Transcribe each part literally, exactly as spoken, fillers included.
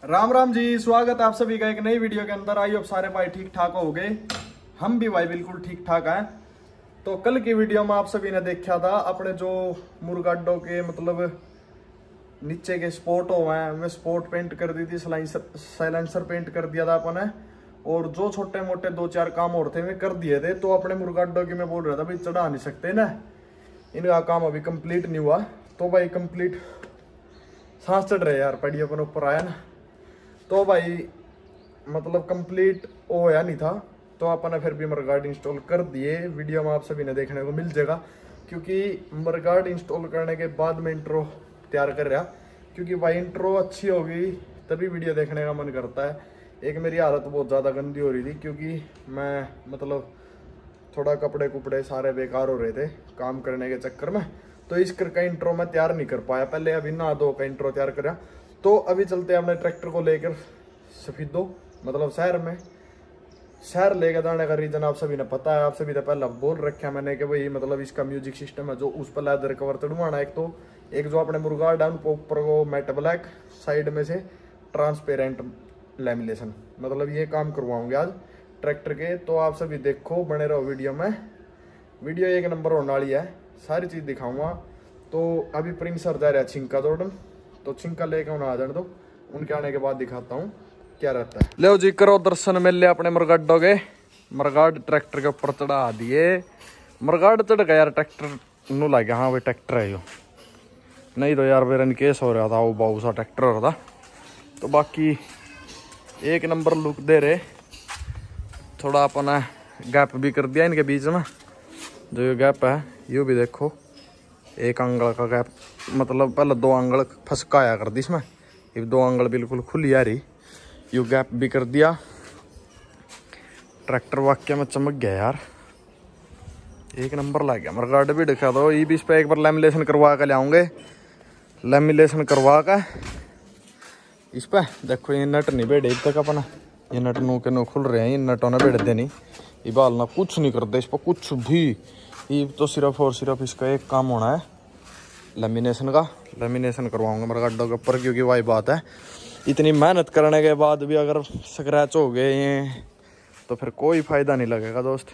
राम राम जी, स्वागत है आप सभी का एक नई वीडियो के अंदर। आई अब सारे भाई ठीक ठाक हो गए, हम भी भाई बिल्कुल ठीक ठाक हैं। तो कल की वीडियो में आप सभी ने देखा था अपने जो मुर्गाडो के मतलब नीचे के स्पॉट हो हैं वे स्पॉट पेंट कर दी थी, साइलेंसर पेंट कर दिया था अपन ने, और जो छोटे मोटे दो चार काम और थे वे कर दिए थे। तो अपने मुर्गाडो की मैं बोल रहा था भाई चढ़ा नहीं सकते ना, इनका काम अभी कंप्लीट नहीं हुआ। तो भाई कंप्लीट सांस चढ़ रहे यार, पड़ी अपन ऊपर आया ना। तो भाई मतलब कंप्लीट होया नहीं था, तो अपन ने फिर भी मरगार्ड इंस्टॉल कर दिए। वीडियो में आप सभी ने देखने को मिल जाएगा, क्योंकि मरगार्ड इंस्टॉल करने के बाद मैं इंट्रो तैयार कर रहा, क्योंकि भाई इंट्रो अच्छी होगी तभी वीडियो देखने का मन करता है। एक मेरी हालत बहुत ज़्यादा गंदी हो रही थी, क्योंकि मैं मतलब थोड़ा कपड़े कुपड़े सारे बेकार हो रहे थे काम करने के चक्कर में, तो इस कर का इंट्रो मैं तैयार नहीं कर पाया। पहले अभी ना दो का इंट्रो तैयार करा। तो अभी चलते हैं अपने ट्रैक्टर को लेकर सफीदो, मतलब शहर में। शहर लेकर जाने का रीजन आप सभी ने पता है, आप सभी ने पहले बोल रखा मैंने कि भाई मतलब इसका म्यूजिक सिस्टम है जो उस पर लेदर कवर चढ़वाना। एक तो एक जो अपने मुर्गार्ड है उनको ऊपर को मैट ब्लैक, साइड में से ट्रांसपेरेंट लैमिनेशन, मतलब ये काम करवाऊंगे आज ट्रैक्टर के। तो आप सभी देखो, बने रहो वीडियो में, वीडियो एक नंबर होने वाली है, सारी चीज़ दिखाऊंगा। तो अभी प्रिंस सर जा रहा है छिंका जोड़न, तो छिंका लेके उन्हें आ जाने दो, उनके आने के बाद दिखाता हूँ क्या रहता है। ले जी करो दर्शन मिल ले अपने मरगाडो के। मरगाड ट्रैक्टर के ऊपर चढ़ा दिए, मरगाड चढ़ गया यार ट्रैक्टर नू लग गया। हाँ भाई ट्रैक्टर है यो, नहीं तो यार बेरन केस हो रहा था, वो बहुत सा ट्रैक्टर हो रहा था। तो बाकी एक नंबर लुक दे रहे। थोड़ा अपना गैप भी कर दिया इनके बीच में, जो ये गैप है ये भी देखो, एक अंगल का गैप, मतलब पहले दो अंगल फंसकाया कर दी इसमें, ये दो अंगल बिल्कुल खुली आ रही, यू गैप भी कर दिया। ट्रैक्टर वाक्य में चमक गया यार, एक नंबर लग गया। मरगाड भी दिखा दो, ये भी इस पर एक बार लैमिनेशन करवा कर लाऊंगे। लैमिनेशन करवा कर इस पर देखो, ये नट नहीं बैठे अब तक अपना, ये नट नू के नो खुल रहे हैं, ये नटों ने बैठ दे नहीं, ये बालना कुछ नहीं करते इस पर कुछ भी। ये तो सिर्फ और सिर्फ इसका एक काम होना है लेमिनेशन का। लेमिनेशन करवाऊंगा मरगाडो के ऊपर, क्योंकि वही बात है इतनी मेहनत करने के बाद भी अगर स्क्रैच हो गए ये तो फिर कोई फायदा नहीं लगेगा दोस्त।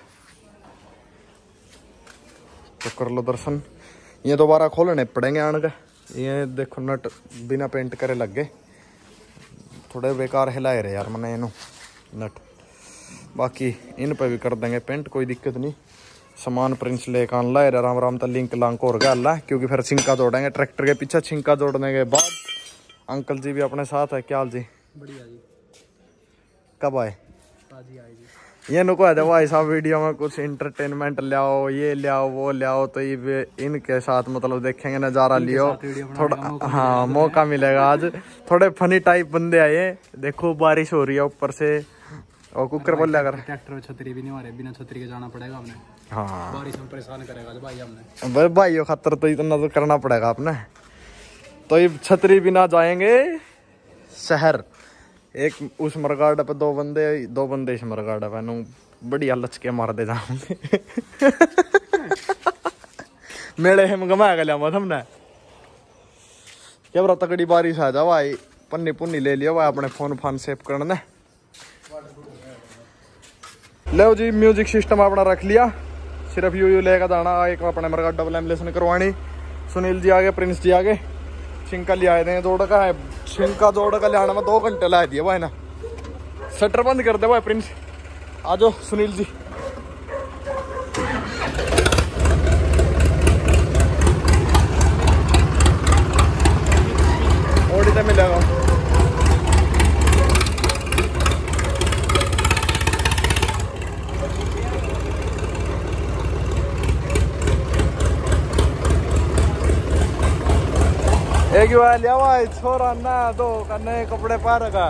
तो कर लो दर्शन, ये दोबारा खोलने पड़ेंगे आने के। ये देखो नट बिना पेंट करे लग गए, थोड़े बेकार हिलाए रहे यार मैंने इन्हों नट। बाकी इन पे भी कर देंगे पेंट, कोई दिक्कत नहीं। सामान प्रिंस लेकर आन लाए राम राम तक लिंक लांक और गया, क्योंकि फिर छिंका जोड़ेंगे ट्रैक्टर के पीछे। छिंका जोड़ने के बाद अंकल जी भी अपने साथ है। क्या हाल जी? बढ़िया जी। कब आए? जी आए जी। ये नुको है भाई साहब वीडियो में कुछ इंटरटेनमेंट ले आओ, ये ले आओ वो ले आओ, तो ये इनके साथ मतलब देखेंगे नज़ारा लियो थोड़ा। हाँ मौका मिलेगा आज, थोड़े फनी टाइप बंदे आए। देखो बारिश हो रही है ऊपर से, और कुकर बोल अगर ट्रैक्टर में छतरी भी नहीं मारे, बिना छतरी के जाना पड़ेगा हमने। हाँ बारिश में परेशान करेगा भाई हमने, भाई भाइयों खातर तो इतना तो करना पड़ेगा आपने। तो ये छतरी बिना जाएंगे शहर। एक उस मरगाड पे दो बंदे दो बंदे इस मरगाड पे नू बढ़िया लचके मार दे जाऊंगे। मेरे हम घुमा के लिया हमने क्या बड़ा तकड़ी बारिश आ जा भाई, पन्नी पुन्नी ले लियो भाई अपने फोन फान सेव करने। लो जी म्यूजिक सिस्टम अपना रख लिया, सिर्फ यू यू लेकर जाना। एक अपने मरगाडो लैमिनेशन करवानी, सुनील जी आगे, प्रिंस जी आगे। छिंका ले आए थे जोड़ का है, छिंका जोड़ का लियाना में दो घंटे ला दिए भाई ना। शटर बंद कर दे भाई प्रिंस, आ जाओ सुनील जी। ओडी तो मिलेगा एक बार लिया भाई छोरा ना दो का नए कपड़े पा रखा।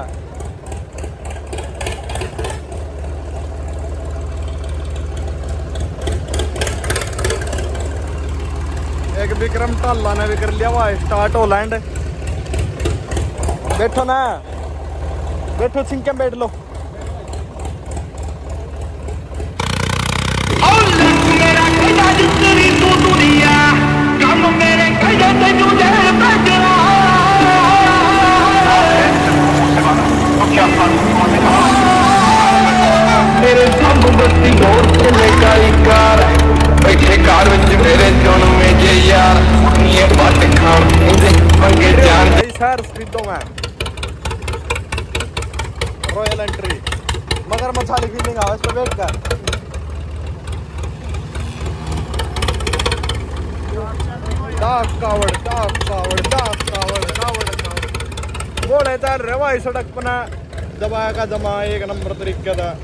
एक विक्रम टाला ने भी कर लिया भाई स्टार्ट होलैंड। बैठो ना, बैठो छिंके बैठ लो। सफीदों में रॉयल एंट्री मगर मछली फीलिंग आवाज पे बैठ कर डाक कावड़ डाक कावड़ डाक कावड़ कावड़ कावड़ बोले चल रहे भाई सड़क पना दबाया का जमा एक नंबर तरीके का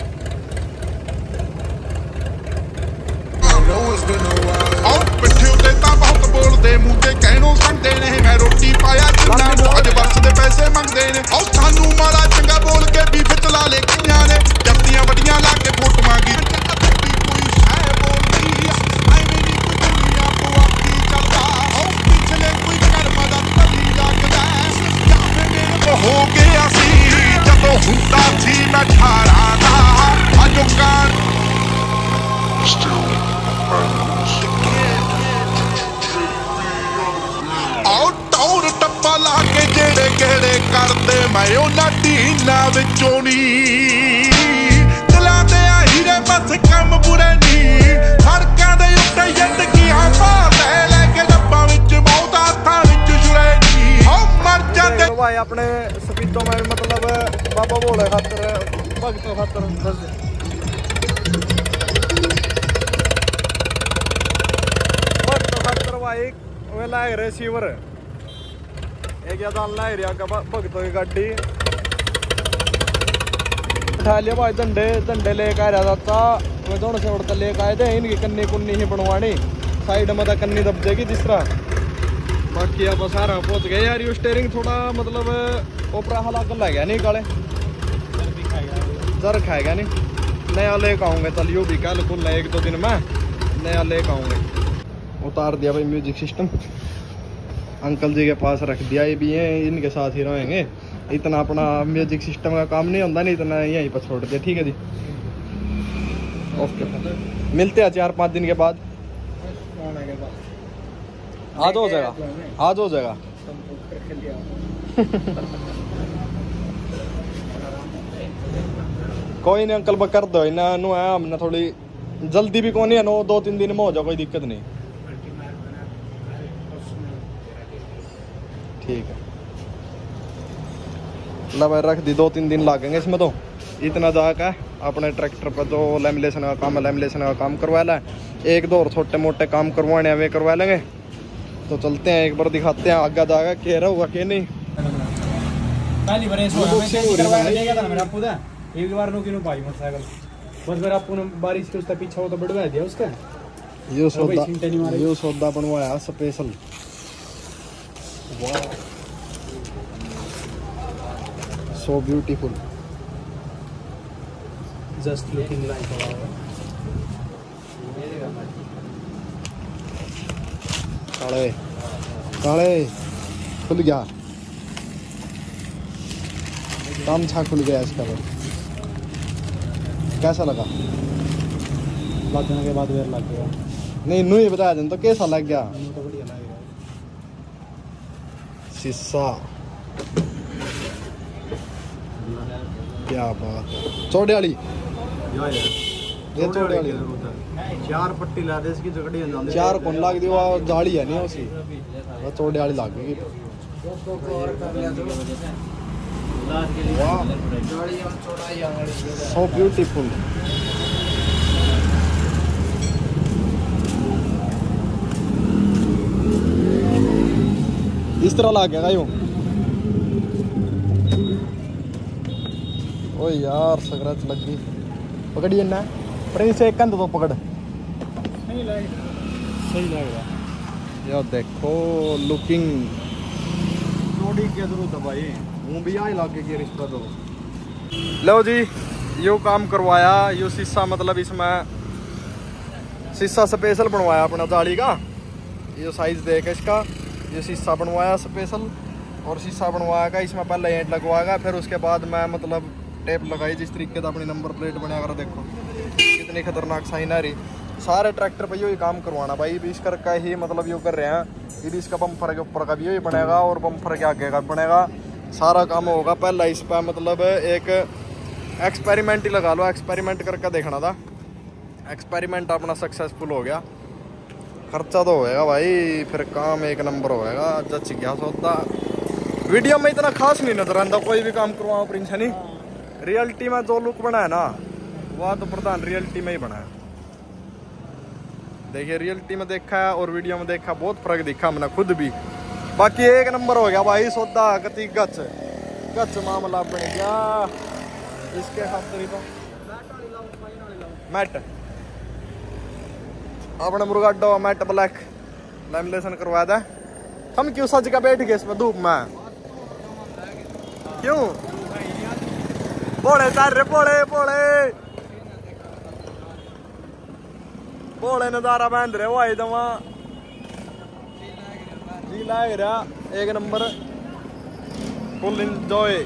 ਪਿੱਠੇ ਉੱਤੇ ਤਾਂ ਬਹੁਤ ਬੋਲਦੇ ਮੂੰਹ ਤੇ ਕਹਿਣੋਂ ਸੰਦੇ ਨੇ ਮੈਂ ਰੋਟੀ ਪਾਇਆ ਜਿੰਨਾ ਨੂੰ ਅੱਜ ਵਰਸ ਦੇ ਪੈਸੇ ਮੰਗਦੇ ਨੇ ਉਹ ਸਾਨੂੰ ਮਾੜਾ ਚੰਗਾ ਬੋਲ ਕੇ ਵੀ ਚਲਾ ਲੈ ਕਈਆਂ ਨੇ ਜੱਤੀਆਂ ਵੱਡੀਆਂ ਲਾ ਕੇ ਫੋਟੋਆਂ ਗੀ ਕੋਈ ਸ਼ੈ ਬੋਲਦੀ ਐਵੇਂ ਨਹੀਂ ਕੋਈ ਦੁਨੀਆ ਪੁਆਤੀ ਚੱਲਦਾ ਉਹ ਪਿਛਲੇ ਕੋਈ ਕਰਮ ਦਾ ਤਲੀ ਲੱਗਦਾ ਜਾਂ ਮੇਰੇ ਹੋ ਗਿਆ ਸੀ ਜਦੋਂ ਹੁੰਦਾ ਸੀ ਮੈਂ ਠਾਰਾਂ ਦਾ ਅੱਜ ਕਾਰ ਲਾ ਕੇ ਜਿਹੜੇ ਕਿਹੜੇ ਕਰਦੇ ਮੈਂ ਉਹਨਾਂ ਢੀਨਾਂ ਵਿੱਚੋਂ ਨੀ ਦਿਲਾਂ ਦੇ ਆ ਹੀਰੇ ਮੱਥ ਕੰਮ ਬੁਰੇ ਨੀ ਸੜਕਾਂ ਦੇ ਉੱਤੇ ਜ਼ਿੰਦਗੀਆਂ ਭਾਵੇਂ ਲੈ ਕੇ ਡੱਬਾਂ ਵਿੱਚ ਬਹੁਤ ਹੱਥਾਂ ਵਿੱਚ ਛੁਰੇ ਨੀ ਹੋ ਮਰ ਜਾਂਦੇ भाई अपने सफीदों में मतलब बाबा बोले खातर भगतों खातर भगतों खातर भाई वे लाए रहे सीवर एक या दाल लाए रिया का भगतों की गाड़ी उठा लिया भाई डंडे डंडे लेके आ रहा था मैं दोनों से उड़कर लेके आए थे इनकी कन्नी कुन्नी ही बनवानी साइड में तो कन्नी दब जाएगी जिस तरह बाकी आप सारा पहुंच गए यार ये स्टेयरिंग थोड़ा मतलब ओपरा हलाक लग गया नहीं काले जर खाएगा नहीं नया लेके आऊंगे चलियो भी कल कुल एक दो दिन में नया लेके आऊंगे उतार दिया भाई म्यूजिक सिस्टम अंकल जी के पास रख दिया ये भी है इनके साथ ही रहेंगे इतना अपना म्यूजिक सिस्टम का काम नहीं होता नहीं इतना यहीं पर छोड़ दिया ठीक है जी ओके मिलते हैं चार पाँच दिन के बाद आज हो जाएगा आज हो जाएगा कोई नहीं अंकल बकर दो ना नु है हमने थोड़ी जल्दी भी कौन है नो दो तीन दिन में हो जाए कोई दिक्कत नहीं ठीक है ला भाई रख दी दो तीन दिन लगेंगे इसमें तो इतना जाकर अपने ट्रैक्टर पर जो लैमिनेशन का काम है लैमिनेशन का काम करवा ला एक दो और छोटे मोटे काम करवाने वे करवा लेंगे तो चलते हैं एक बार दिखाते हैं आगे जाएगा कह रहा होगा कि नहीं पहली बार ऐसा हुआ मैं करवा लेगा था मेरा खुद एक बार नो किनो पाई मोटरसाइकिल बस फिर आपको बारिश के उसका पीछा हो तो बढ़वा दिया उसका ये सौदा ये सौदा बनवाया स्पेशल वाह so beautiful just looking like काले काले खुल गया काम छा खुल गया इसका तो कैसा लगा लगने के बाद वेर लग गया नहीं नू ही बताया तो कैसा लग गया तो बढ़िया लग गया शीशा क्या बात है चौड़े वाली ये चौड़े वाली चार पट्टी ला दे इसकी जगड़ी अंदर चार कौन लाग दी वो जाली है नहीं उसी वो चौड़े वाली लाग गई वाह सो ब्यूटीफुल इस तरह लाग गया यूं ओ यार सगराच लग गई पकड़िए ना प्रिंस एक कंध तो पकड़ नहीं लग सही लग रहा यार देखो लुकिंग थोड़ी क्या जरूरत है भाई वो भी यहाँ लागे की रिश्ता दो लो जी यो काम करवाया यो शीशा मतलब इसमें शीशा स्पेशल बनवाया अपना जाली का ये साइज देख इसका ये शीशा बनवाया स्पेशल और शीशा बनवाएगा इसमें पहले ईंट लगवाएगा फिर उसके बाद मैं मतलब टेप लगाई जिस तरीके से अपनी नंबर प्लेट बना कर देखो कितनी खतरनाक साइन आ रही सारे ट्रैक्टर पे यही काम करवाना भाई भी इसका का ही मतलब यो कर रहे हैं ये भी इसका बम्फर के ऊपर का भी यही बनेगा और बम्फर के आगे का बनेगा सारा काम होगा पहला इस पर मतलब एक एक्सपेरिमेंट ही लगा लो एक्सपेरिमेंट करके देखना था एक्सपेरिमेंट अपना सक्सेसफुल हो गया खर्चा तो होएगा भाई फिर काम एक नंबर होएगा जच गया सौदा वीडियो में इतना खास नहीं नजर आता कोई भी काम करवाओ प्रिंस है नहीं। रियलिटी में जो लुक बना है ना वह तो प्रधान रियलिटी में ही बना है। देखिए रियलिटी में देखा है और वीडियो में देखा बहुत फर्क दिखा मैंने खुद भी। बाकी एक नंबर हो गया भाई सौदा कति गच गच मामला बन गया इसके खातिर तो मैट अपने मुर्गाडो मैट ब्लैक लैमिनेशन करवा दे। हम क्यों सज का बैठ गए इसमें धूप में क्यों बोले तारे बोले बोले बोले नजारा बांध रहे हो एकदम जी लाग रहा एक नंबर फुल इंजॉय।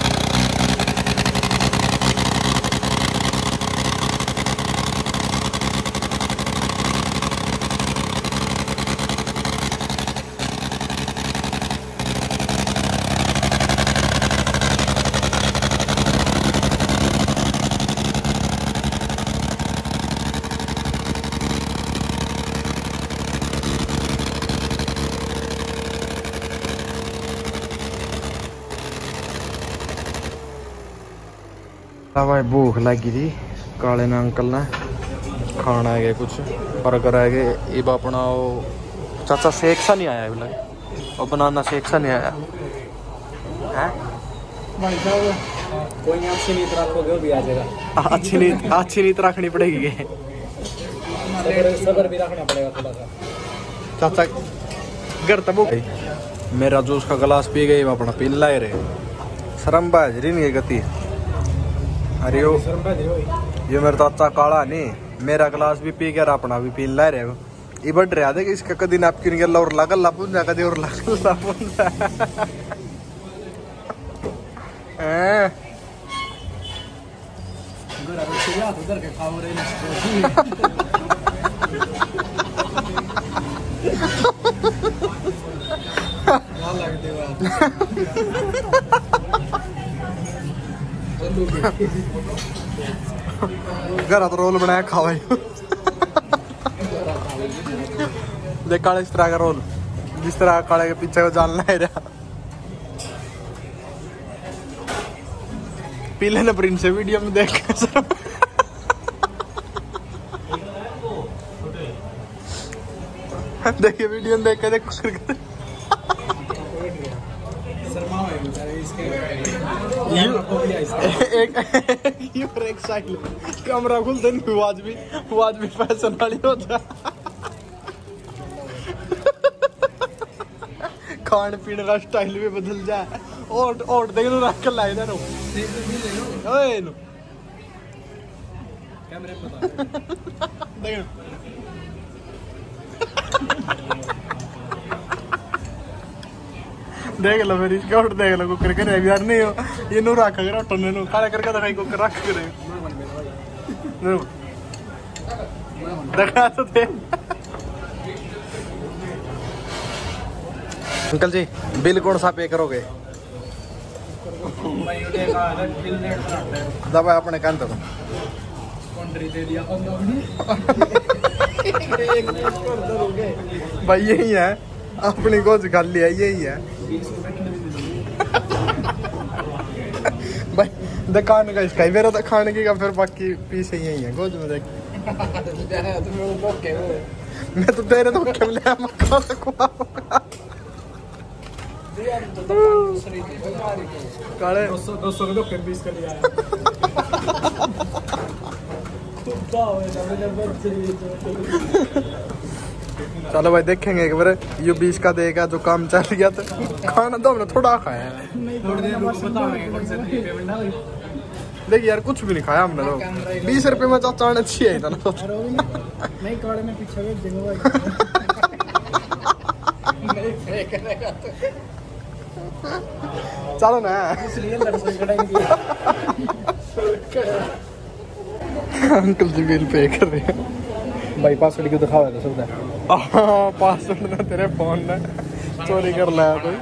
भाई भूख लगी थी काले ने अंकल ने खाना है कुछ बर्गर है अब अपना वो चाचा शेक सा नहीं आया अभी लगे और बनाना शेक सा नहीं आया है भाई साहब कोई अच्छी नीत रखोगे वो भी आ जाएगा। अच्छी नीत अच्छी नीत रखनी पड़ेगी सबर सबर भी रखना पड़ेगा थोड़ा सा। चाचा घर तब मेरा जूस का गिलास पी गई अपना पीन लाए रहे शर्म बाजरी नहीं गति। अरे यो ये मेरा चाचा काला नहीं मेरा गिलास भी पी गया अपना भी पी ला रहे ये बढ़ रहा था कि इसका कभी नैपकिन गला और लगा लापुन जा कभी और लगा लापुन उधर के खाओ रहे घर तो रोल बनाया खावा देख काले इस तरह का रोल जिस तरह काले के पीछे को जानना है रहा पीले ने प्रिंस से वीडियो में देख देखिए वीडियो में देख के देख कुछ एक एक साइकिल कैमरा खुलते नहीं आज भी आज भी फैशन वाली होता खान पीने का स्टाइल भी बदल जाए और और देख लो रख कर लाए ना ओए नो कैमरे पता देख देख लो मेरी स्कॉट देख लो कुकर करे यार नहीं हो ये नो रख कर टन्ने नो काले करके दिखाई कुकर रख करे देखा तो थे अंकल जी बिल कौन सा पे करोगे दबा अपने कान तो भाई यही है अपनी गोज कर लिया यही है भाई दुकान का इसका मेरा तो खाने की का फिर बाकी पीछे यही है गोज में देख मैं तो तेरे तो क्या ले मक्का से खुआऊंगा काले दो सौ दो सौ के धोखे बीस का लिया चलो भाई देखेंगे एक बार ये बीस का देगा जो काम चल गया तो खाना तो हमने थोड़ा खाया है देखिए यार कुछ भी नहीं खाया हमने तो बीस रुपए में चाचा ने अच्छी है ना नहीं काले में पीछे चलो ना अंकल जी बिल पे कर रहे हैं भाई पासवर्ड क्यों दिखावा है सब पासवर्ड ना तेरे फोन ने चोरी कर लाया कोई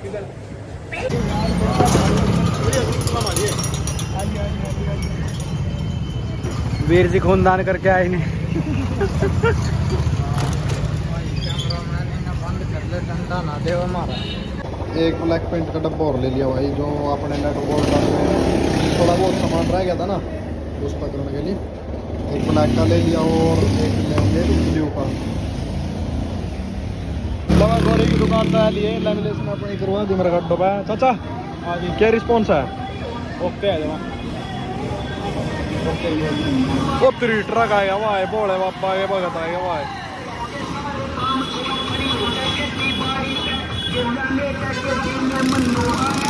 वीर जी खूनदान करके आए ने एक ब्लैक पेंट का डब्बा और ले लिया भाई, जो अपने नेट बोल्ट में थोड़ा बहुत सामान रह गया था ना उस पकड़ने के लिए। एक ब्लैक का ले लिया और एक लेंगे ब्लू का। दवा गोरी की दुकान पे लिए लैमिनेशन अपनी करवा दी मेरे गड्ढों पे। चाचा हाँ जी, क्या रिस्पॉन्स है? ओके है जमा। वो तेरी ट्रक आएगा वहाँ है, बोले बापा ये भगत आएगा वहाँ है। You're